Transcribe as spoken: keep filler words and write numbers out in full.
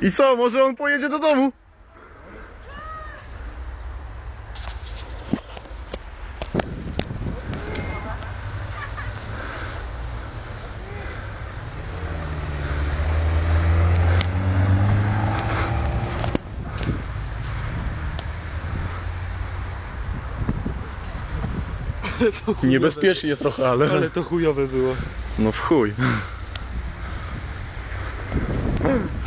I co, może on pojedzie do domu? Niebezpiecznie trochę, ale... Ale to chujowe było. No w chuj.